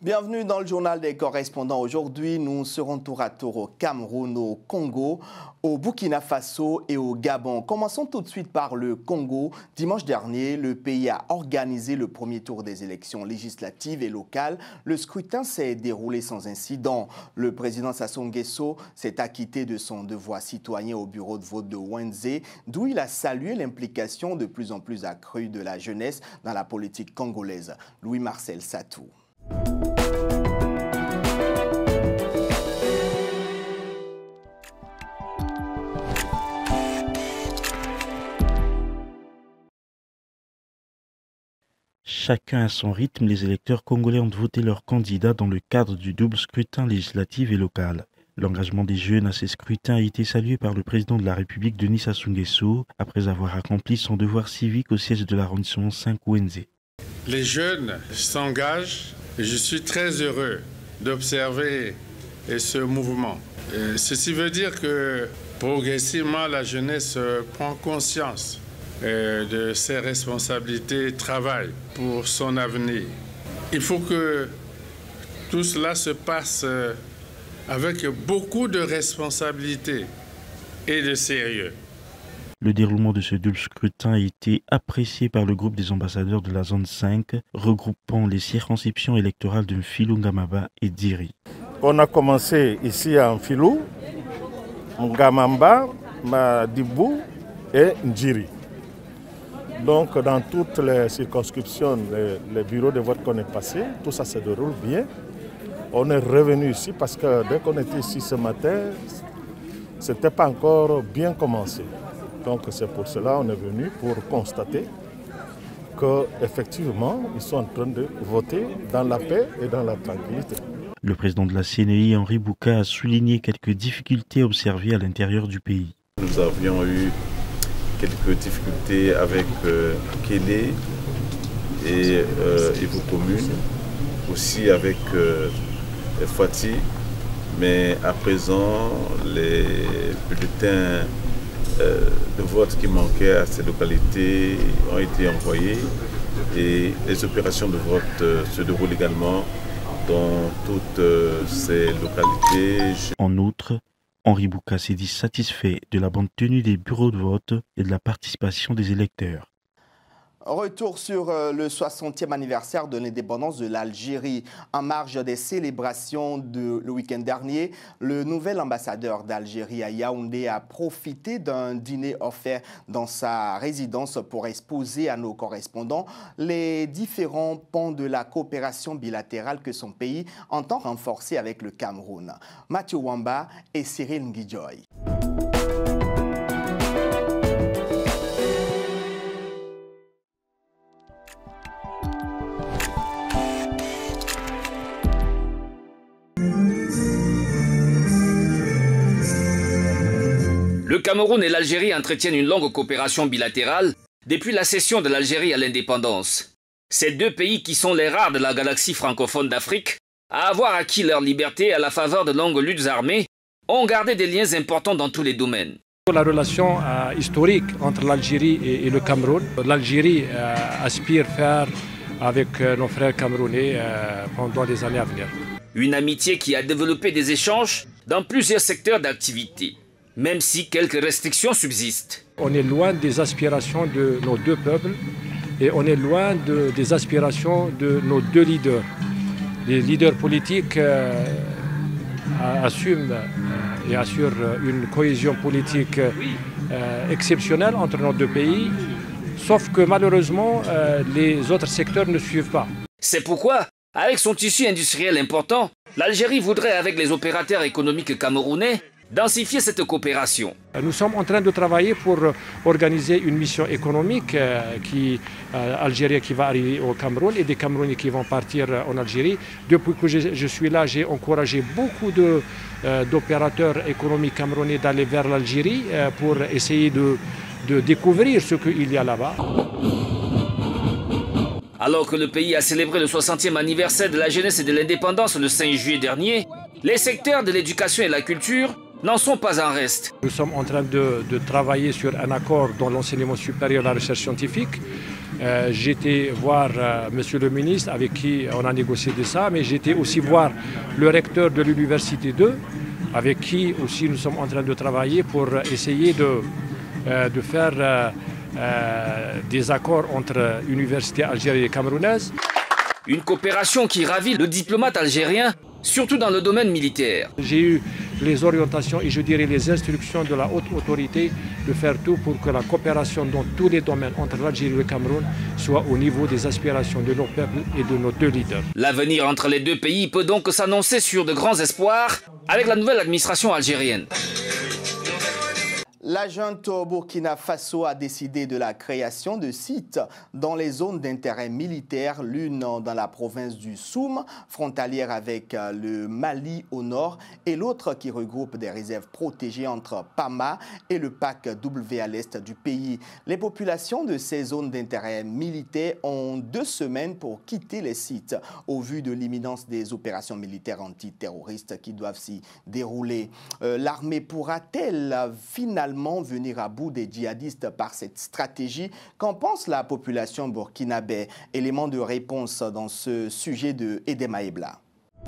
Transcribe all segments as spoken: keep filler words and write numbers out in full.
Bienvenue dans le journal des correspondants. Aujourd'hui, nous serons tour à tour au Cameroun, au Congo, au Burkina Faso et au Gabon. Commençons tout de suite par le Congo. Dimanche dernier, le pays a organisé le premier tour des élections législatives et locales. Le scrutin s'est déroulé sans incident. Le président Sassou Nguesso s'est acquitté de son devoir citoyen au bureau de vote de Wenzé, d'où il a salué l'implication de plus en plus accrue de la jeunesse dans la politique congolaise. Louis-Marcel Satou. Chacun à son rythme, les électeurs congolais ont voté leurs candidats dans le cadre du double scrutin législatif et local. L'engagement des jeunes à ces scrutins a été salué par le président de la République, Denis Sassou Nguesso, après avoir accompli son devoir civique au siège de l'arrondissement cinq Wenzé. Les jeunes s'engagent et je suis très heureux d'observer ce mouvement. Et ceci veut dire que progressivement la jeunesse prend conscience de ses responsabilités et travaille pour son avenir. Il faut que tout cela se passe avec beaucoup de responsabilité et de sérieux. Le déroulement de ce double scrutin a été apprécié par le groupe des ambassadeurs de la zone cinq, regroupant les circonscriptions électorales de Mfilou, Ngamamba et Diri. On a commencé ici à Mfilou, Ngamamba, Madibou et Ndjiri. Donc dans toutes les circonscriptions, les, les bureaux de vote qu'on est passé, tout ça se déroule bien. On est revenu ici parce que dès qu'on était ici ce matin, ce n'était pas encore bien commencé. Donc c'est pour cela qu'on est venu pour constater qu'effectivement, ils sont en train de voter dans la paix et dans la tranquillité. Le président de la C N I, Henri Bouka, a souligné quelques difficultés observées à l'intérieur du pays. Nous avions eu quelques difficultés avec euh, Kélé et euh, Evo Commune, aussi avec euh, Fati, mais à présent les bulletins euh, de vote qui manquaient à ces localités ont été envoyés et les opérations de vote euh, se déroulent également dans toutes euh, ces localités. En outre, Henri Bouka s'est dit satisfait de la bonne tenue des bureaux de vote et de la participation des électeurs. Retour sur le soixantième anniversaire de l'indépendance de l'Algérie. En marge des célébrations de le week-end dernier, le nouvel ambassadeur d'Algérie à Yaoundé a profité d'un dîner offert dans sa résidence pour exposer à nos correspondants les différents pans de la coopération bilatérale que son pays entend renforcer avec le Cameroun. Mathieu Wamba et Cyril Nguidjoy. Le Cameroun et l'Algérie entretiennent une longue coopération bilatérale depuis la cession de l'Algérie à l'indépendance. Ces deux pays qui sont les rares de la galaxie francophone d'Afrique à avoir acquis leur liberté à la faveur de longues luttes armées ont gardé des liens importants dans tous les domaines. La relation euh, historique entre l'Algérie et, et le Cameroun, l'Algérie euh, aspire faire avec euh, nos frères camerounais euh, pendant les années à venir. Une amitié qui a développé des échanges dans plusieurs secteurs d'activité, même si quelques restrictions subsistent. On est loin des aspirations de nos deux peuples et on est loin de, des aspirations de nos deux leaders. Les leaders politiques euh, assument euh, et assurent une cohésion politique euh, exceptionnelle entre nos deux pays, sauf que malheureusement, euh, les autres secteurs ne suivent pas. C'est pourquoi, avec son tissu industriel important, l'Algérie voudrait, avec les opérateurs économiques camerounais, densifier cette coopération. Nous sommes en train de travailler pour organiser une mission économique euh, qui, euh, algérienne qui va arriver au Cameroun et des Camerounais qui vont partir en Algérie. Depuis que je, je suis là, j'ai encouragé beaucoup de, euh, d'opérateurs économiques camerounais d'aller vers l'Algérie euh, pour essayer de, de découvrir ce qu'il y a là-bas. Alors que le pays a célébré le soixantième anniversaire de la jeunesse et de l'indépendance le cinq juillet dernier, les secteurs de l'éducation et de la culture n'en sont pas en reste. Nous sommes en train de, de travailler sur un accord dans l'enseignement supérieur et la recherche scientifique. Euh, j'étais voir euh, Monsieur le ministre avec qui on a négocié de ça, mais j'étais aussi voir le recteur de l'université deux, avec qui aussi nous sommes en train de travailler pour essayer de, euh, de faire euh, euh, des accords entre universités algériennes et camerounaises. Une coopération qui ravit le diplomate algérien, surtout dans le domaine militaire. J'ai eu les orientations et je dirais les instructions de la haute autorité de faire tout pour que la coopération dans tous les domaines entre l'Algérie et le Cameroun soit au niveau des aspirations de nos peuples et de nos deux leaders. L'avenir entre les deux pays peut donc s'annoncer sur de grands espoirs avec la nouvelle administration algérienne. La junte au Burkina Faso a décidé de la création de sites dans les zones d'intérêt militaire, l'une dans la province du Soum, frontalière avec le Mali au nord, et l'autre qui regroupe des réserves protégées entre Pama et le Pac W à l'est du pays. Les populations de ces zones d'intérêt militaire ont deux semaines pour quitter les sites au vu de l'imminence des opérations militaires antiterroristes qui doivent s'y dérouler. Euh, l'armée pourra-t-elle finalement venir à bout des djihadistes par cette stratégie? Qu'en pense la population burkinabé? Élément de réponse dans ce sujet de Edema Ebla.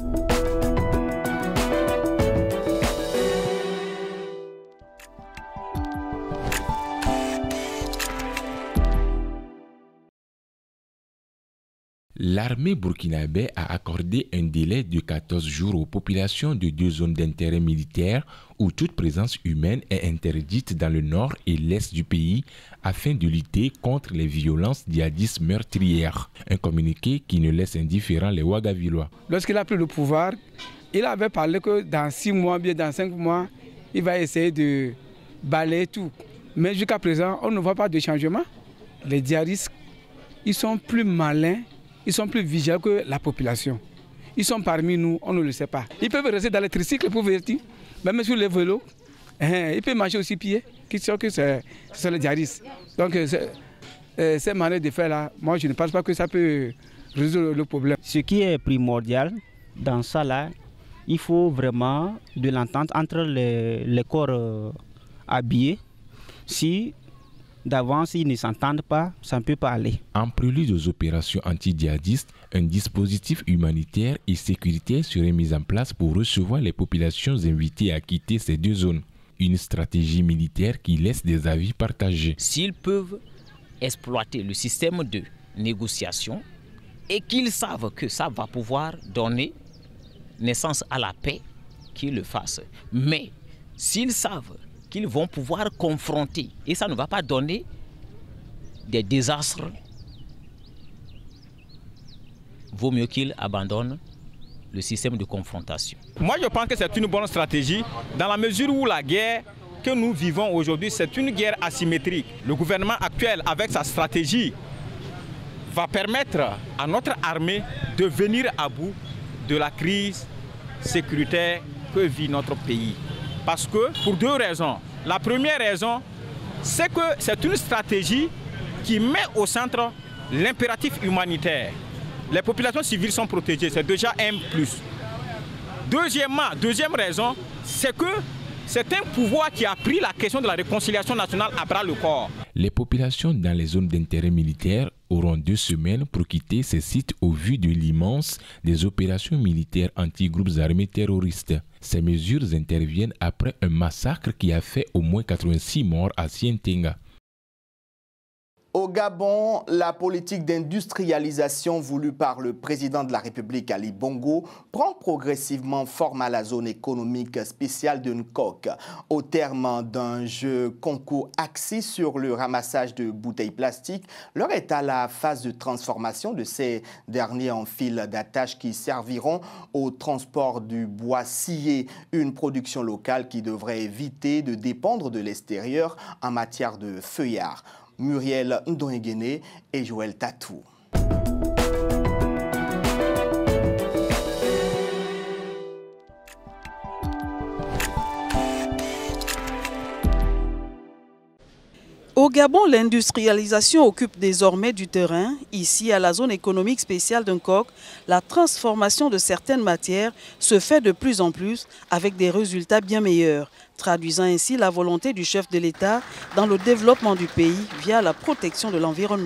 L'armée burkinabé a accordé un délai de quatorze jours aux populations de deux zones d'intérêt militaire où toute présence humaine est interdite dans le nord et l'est du pays afin de lutter contre les violences djihadistes meurtrières. Un communiqué qui ne laisse indifférent les Ouagavillois. Lorsqu'il a pris le pouvoir, il avait parlé que dans six mois, bien dans cinq mois, il va essayer de balayer tout. Mais jusqu'à présent, on ne voit pas de changement. Les djihadistes, ils sont plus malins. Ils sont plus vigilants que la population. Ils sont parmi nous, on ne le sait pas. Ils peuvent rester dans les tricycles pour vertir, même sur les vélos. Ils peuvent marcher aussi pieds, qui sont que ce sont les djihadistes. Donc, cette manière de faire là, moi je ne pense pas que ça peut résoudre le problème. Ce qui est primordial dans ça là, il faut vraiment de l'entente entre les, les corps euh, habillés. Si d'avance, ils ne s'entendent pas, ça ne peut pas aller. En prélude aux opérations anti-djihadistes, un dispositif humanitaire et sécuritaire serait mis en place pour recevoir les populations invitées à quitter ces deux zones. Une stratégie militaire qui laisse des avis partagés. S'ils peuvent exploiter le système de négociation et qu'ils savent que ça va pouvoir donner naissance à la paix, qu'ils le fassent. Mais s'ils savent qu'ils vont pouvoir confronter et ça ne va pas donner des désastres, vaut mieux qu'ils abandonnent le système de confrontation. Moi je pense que c'est une bonne stratégie dans la mesure où la guerre que nous vivons aujourd'hui c'est une guerre asymétrique. Le gouvernement actuel avec sa stratégie va permettre à notre armée de venir à bout de la crise sécuritaire que vit notre pays. Parce que, pour deux raisons. La première raison, c'est que c'est une stratégie qui met au centre l'impératif humanitaire. Les populations civiles sont protégées, c'est déjà un plus. Deuxièmement, deuxième raison, c'est que c'est un pouvoir qui a pris la question de la réconciliation nationale à bras le corps. Les populations dans les zones d'intérêt militaire auront deux semaines pour quitter ces sites au vu de l'immense des opérations militaires anti-groupes armés terroristes. Ces mesures interviennent après un massacre qui a fait au moins quatre-vingt-six morts à Sientenga. Au Gabon, la politique d'industrialisation voulue par le président de la République, Ali Bongo, prend progressivement forme à la zone économique spéciale de Nkok. Au terme d'un jeu concours axé sur le ramassage de bouteilles plastiques, l'heure est à la phase de transformation de ces derniers en fil d'attache qui serviront au transport du bois scié, une production locale qui devrait éviter de dépendre de l'extérieur en matière de feuillard. Muriel Ndoengene et Joël Tatou. Au Gabon, l'industrialisation occupe désormais du terrain. Ici, à la zone économique spéciale de Nkok, la transformation de certaines matières se fait de plus en plus avec des résultats bien meilleurs, traduisant ainsi la volonté du chef de l'État dans le développement du pays via la protection de l'environnement.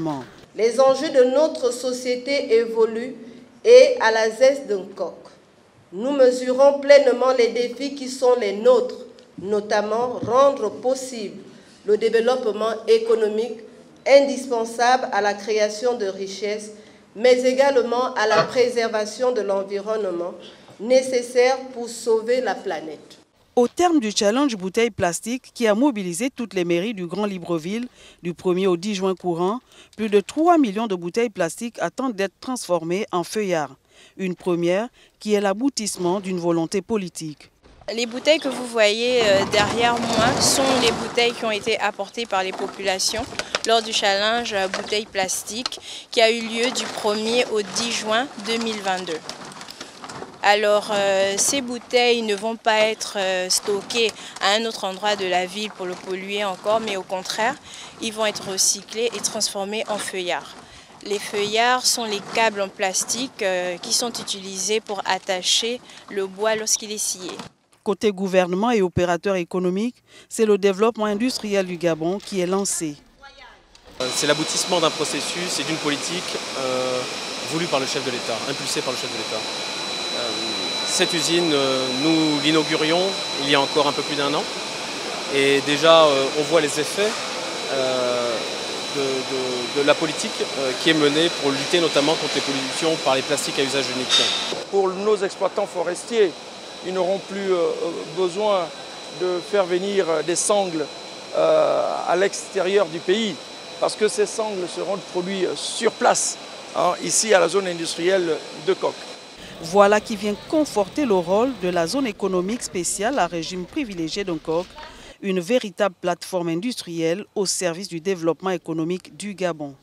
Les enjeux de notre société évoluent et à la zeste d'un coq, nous mesurons pleinement les défis qui sont les nôtres, notamment rendre possible le développement économique indispensable à la création de richesses, mais également à la préservation de l'environnement nécessaire pour sauver la planète. Au terme du challenge bouteille plastique qui a mobilisé toutes les mairies du Grand Libreville du premier au dix juin courant, plus de trois millions de bouteilles plastiques attendent d'être transformées en feuillards. Une première qui est l'aboutissement d'une volonté politique. Les bouteilles que vous voyez derrière moi sont les bouteilles qui ont été apportées par les populations lors du challenge bouteilles plastiques qui a eu lieu du premier au dix juin deux mille vingt-deux. Alors, euh, ces bouteilles ne vont pas être euh, stockées à un autre endroit de la ville pour le polluer encore, mais au contraire, ils vont être recyclés et transformés en feuillards. Les feuillards sont les câbles en plastique euh, qui sont utilisés pour attacher le bois lorsqu'il est scié. Côté gouvernement et opérateurs économiques, c'est le développement industriel du Gabon qui est lancé. C'est l'aboutissement d'un processus et d'une politique euh, voulue par le chef de l'État, impulsée par le chef de l'État. Cette usine, nous l'inaugurions il y a encore un peu plus d'un an et déjà on voit les effets de, de, de la politique qui est menée pour lutter notamment contre les pollutions par les plastiques à usage unique. Pour nos exploitants forestiers, ils n'auront plus besoin de faire venir des sangles à l'extérieur du pays parce que ces sangles seront produits sur place, hein, ici à la zone industrielle de Coq. Voilà qui vient conforter le rôle de la zone économique spéciale à régime privilégié d'un coq, une véritable plateforme industrielle au service du développement économique du Gabon.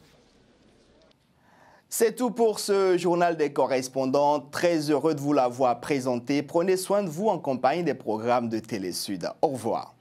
C'est tout pour ce journal des correspondants. Très heureux de vous l'avoir présenté. Prenez soin de vous en compagnie des programmes de Télé Sud. Au revoir.